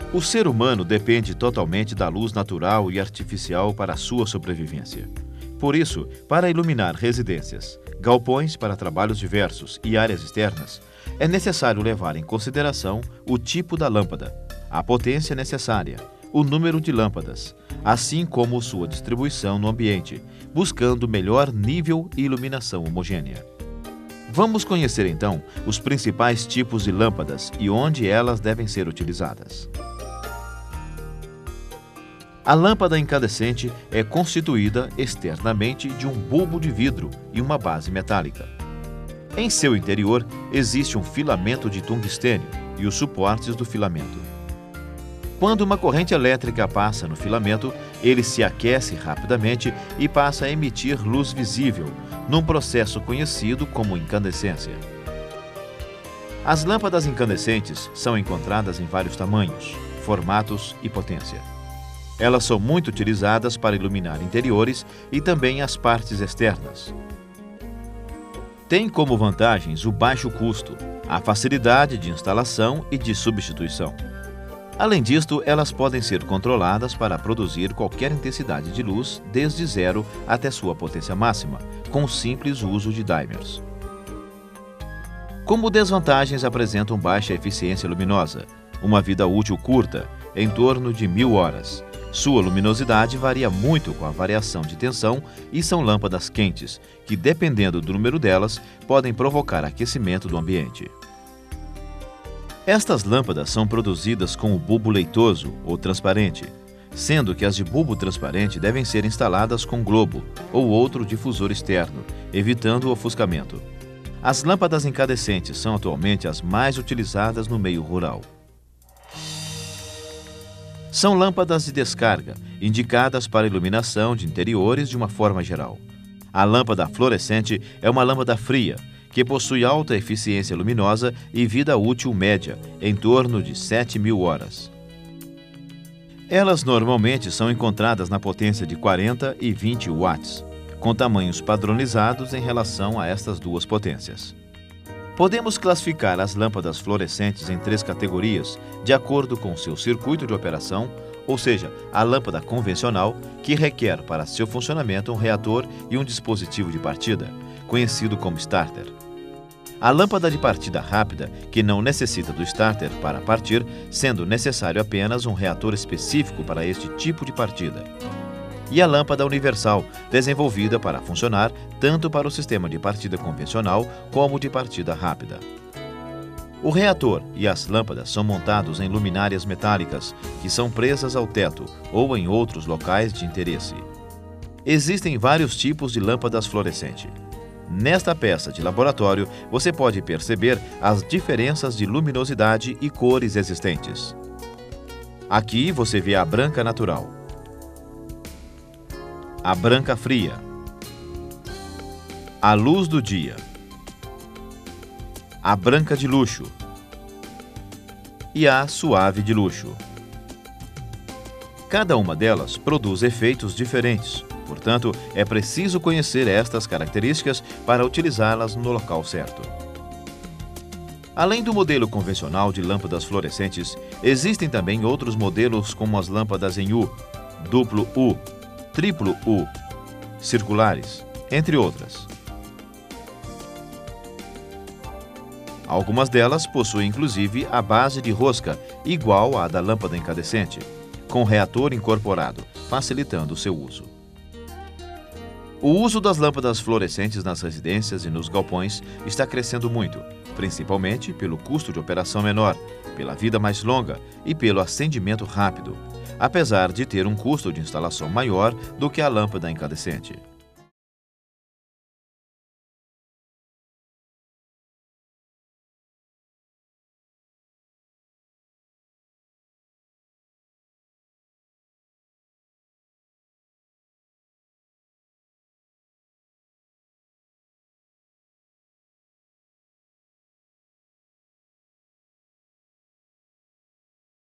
O ser humano depende totalmente da luz natural e artificial para a sua sobrevivência. Por isso, para iluminar residências, galpões para trabalhos diversos e áreas externas, é necessário levar em consideração o tipo da lâmpada, a potência necessária, o número de lâmpadas, assim como sua distribuição no ambiente, buscando melhor nível e iluminação homogênea. Vamos conhecer então os principais tipos de lâmpadas e onde elas devem ser utilizadas. A lâmpada incandescente é constituída externamente de um bulbo de vidro e uma base metálica. Em seu interior existe um filamento de tungstênio e os suportes do filamento. Quando uma corrente elétrica passa no filamento, ele se aquece rapidamente e passa a emitir luz visível, num processo conhecido como incandescência. As lâmpadas incandescentes são encontradas em vários tamanhos, formatos e potência. Elas são muito utilizadas para iluminar interiores e também as partes externas. Tem como vantagens o baixo custo, a facilidade de instalação e de substituição. Além disto, elas podem ser controladas para produzir qualquer intensidade de luz, desde zero até sua potência máxima, com o simples uso de dimers. Como desvantagens apresentam baixa eficiência luminosa, uma vida útil curta, em torno de 1000 horas. Sua luminosidade varia muito com a variação de tensão e são lâmpadas quentes, que dependendo do número delas, podem provocar aquecimento do ambiente. Estas lâmpadas são produzidas com o bulbo leitoso ou transparente, sendo que as de bulbo transparente devem ser instaladas com globo ou outro difusor externo, evitando o ofuscamento. As lâmpadas incandescentes são atualmente as mais utilizadas no meio rural. São lâmpadas de descarga, indicadas para iluminação de interiores de uma forma geral. A lâmpada fluorescente é uma lâmpada fria, que possui alta eficiência luminosa e vida útil média, em torno de 7000 horas. Elas normalmente são encontradas na potência de 40 e 20 watts, com tamanhos padronizados em relação a estas duas potências. Podemos classificar as lâmpadas fluorescentes em 3 categorias, de acordo com seu circuito de operação, ou seja, a lâmpada convencional, que requer para seu funcionamento um reator e um dispositivo de partida, conhecido como starter. A lâmpada de partida rápida, que não necessita do starter para partir, sendo necessário apenas um reator específico para este tipo de partida. E a lâmpada universal, desenvolvida para funcionar tanto para o sistema de partida convencional como de partida rápida. O reator e as lâmpadas são montados em luminárias metálicas, que são presas ao teto ou em outros locais de interesse. Existem vários tipos de lâmpadas fluorescentes. Nesta peça de laboratório, você pode perceber as diferenças de luminosidade e cores existentes. Aqui você vê a branca natural, a branca fria, a luz do dia, a branca de luxo e a suave de luxo. Cada uma delas produz efeitos diferentes, portanto, é preciso conhecer estas características para utilizá-las no local certo. Além do modelo convencional de lâmpadas fluorescentes, existem também outros modelos como as lâmpadas em U, duplo U, triplo U, circulares, entre outras. Algumas delas possuem inclusive a base de rosca igual à da lâmpada incandescente, com reator incorporado, facilitando o seu uso. O uso das lâmpadas fluorescentes nas residências e nos galpões está crescendo muito, principalmente pelo custo de operação menor, pela vida mais longa e pelo acendimento rápido, apesar de ter um custo de instalação maior do que a lâmpada incandescente.